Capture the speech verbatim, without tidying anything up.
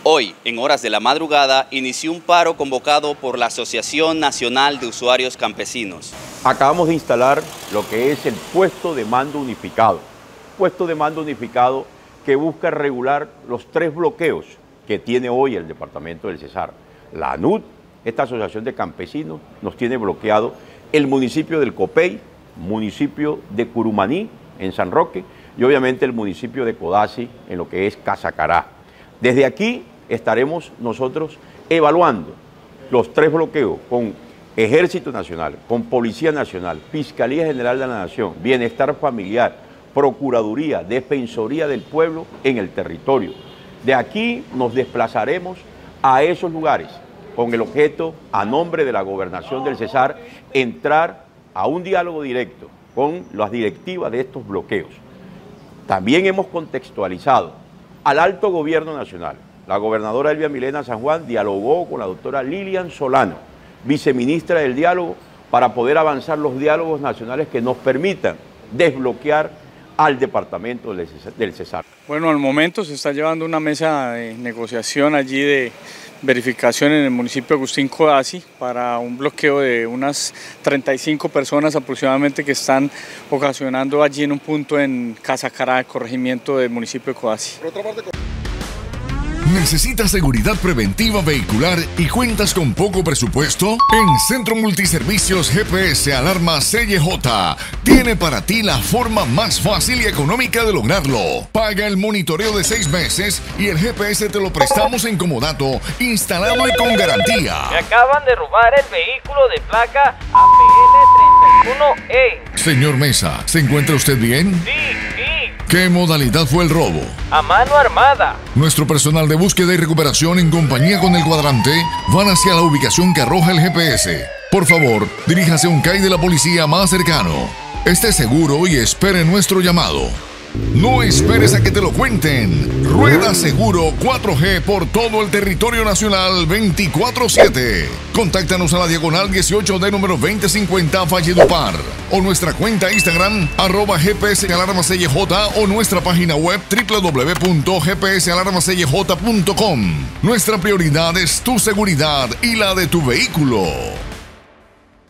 Hoy, en horas de la madrugada, inició un paro convocado por la Asociación Nacional de Usuarios Campesinos. Acabamos de instalar lo que es el puesto de mando unificado. Puesto de mando unificado que busca regular los tres bloqueos que tiene hoy el departamento del Cesar. La A N U D, esta asociación de campesinos, nos tiene bloqueado el municipio del Copey, municipio de Curumaní, en San Roque, y obviamente el municipio de Codazzi, en lo que es Casacará. Desde aquí estaremos nosotros evaluando los tres bloqueos con Ejército Nacional, con Policía Nacional, Fiscalía General de la Nación, Bienestar Familiar, Procuraduría, Defensoría del Pueblo en el territorio. De aquí nos desplazaremos a esos lugares con el objeto, a nombre de la Gobernación del Cesar, entrar a un diálogo directo con las directivas de estos bloqueos. También hemos contextualizado al alto gobierno nacional. La gobernadora Elvia Milena San Juan dialogó con la doctora Lilian Solano, viceministra del diálogo, para poder avanzar los diálogos nacionales que nos permitan desbloquear al departamento del Cesar. Bueno, al momento se está llevando una mesa de negociación allí de verificación en el municipio de Agustín Codazzi para un bloqueo de unas treinta y cinco personas aproximadamente que están ocasionando allí en un punto en Casacará, el corregimiento del municipio de Codazzi. ¿Necesitas seguridad preventiva vehicular y cuentas con poco presupuesto? En Centro Multiservicios G P S Alarma C Y J tiene para ti la forma más fácil y económica de lograrlo. Paga el monitoreo de seis meses y el G P S te lo prestamos en comodato, instalado y con garantía. Me acaban de robar el vehículo de placa A P L treinta y uno E. Señor Mesa, ¿se encuentra usted bien? Sí, sí. ¿Qué modalidad fue el robo? A mano armada. Nuestro personal de búsqueda y recuperación en compañía con el cuadrante van hacia la ubicación que arroja el G P S. Por favor, diríjase a un C A I de la policía más cercano. Esté seguro y espere nuestro llamado. No esperes a que te lo cuenten. Rueda Seguro cuatro G por todo el territorio nacional veinticuatro siete. Contáctanos a la diagonal dieciocho D número veinte cincuenta Valledupar o nuestra cuenta Instagram arroba G P S Alarma C Y J o nuestra página web w w w punto g p s alarma c y j punto com. Nuestra prioridad es tu seguridad y la de tu vehículo.